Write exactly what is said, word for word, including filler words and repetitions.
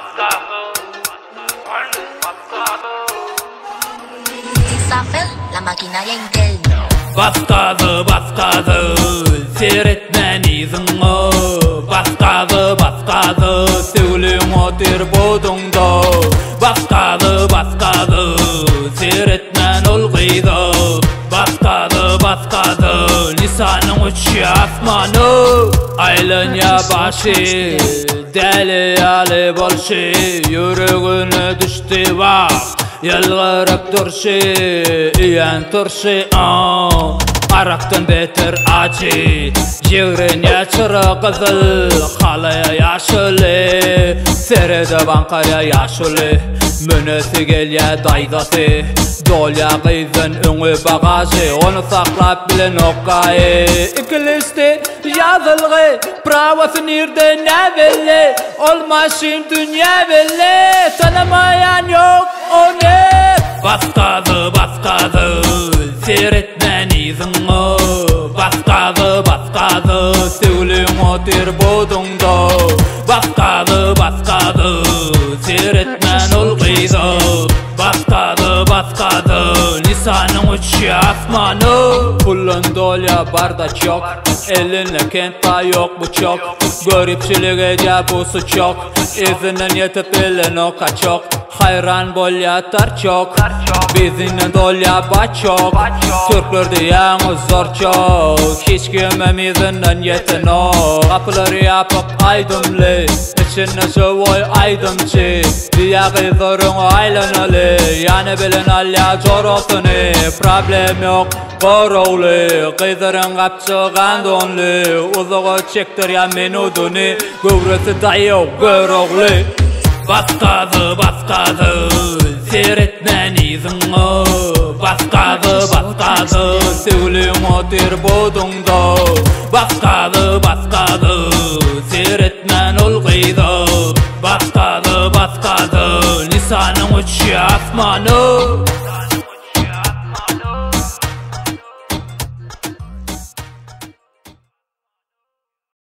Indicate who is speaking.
Speaker 1: Isabel, la maquinaria interna.
Speaker 2: Басқады, басқады, серетмен изіңі. Басқады, басқады, сөйлең отыр бодыңды. Басқады, басқады, серетмен ұлғиды. Басқады, басқады, лисаның үші асманы. Айлыня башы, дәлі әлі болшы. Жүрегіні düştü vaq, yalvarıp durşı, iyen turşı. Araktan beter acı, jiğrine çıra kızıl, halaya yaşılı, serede bankaya yaşılı. Münesi gelye daydası, dolya kızın önü bagajı, onu saklap bilen okayı. İkiliste yazılgı, pravası nerede ne belli, olmasın dünya belli, tanımayan yok onu. Басқады, басқады, серетмен изіңі. Басқады, басқады, сөйлең отыр бодыңды. Басқады, басқады, серетмен ұлғиды. Басқады, басқады, лисаның үші асманы. Pulun dolya barda çok, eline kenta yok bu çok. Görüpçülüğe busu çok, izinin yetip elin o kaçok. Hayran bol yatar çok, bizinin dolya baçok. Türkler diyanı zor çok, hiç kimimizin yetin o. Kapıları yapıp aydımlı, içine şovoy aydımçı. Diyağı zorun aylanalı, yani bilin alya zor otunu. Problem yok, Qorog'li, qiydirin qapchigan donli. Uzugi chektir ya menuduni, go'vrisi tayyor go'rog'li. Басқады, басқады, серетмен изіңі. Басқады, басқады, сөйлең отыр бодыңды. Басқады, басқады, серетмен ұлғиды. Басқады, басқады, лисаның үші асманы.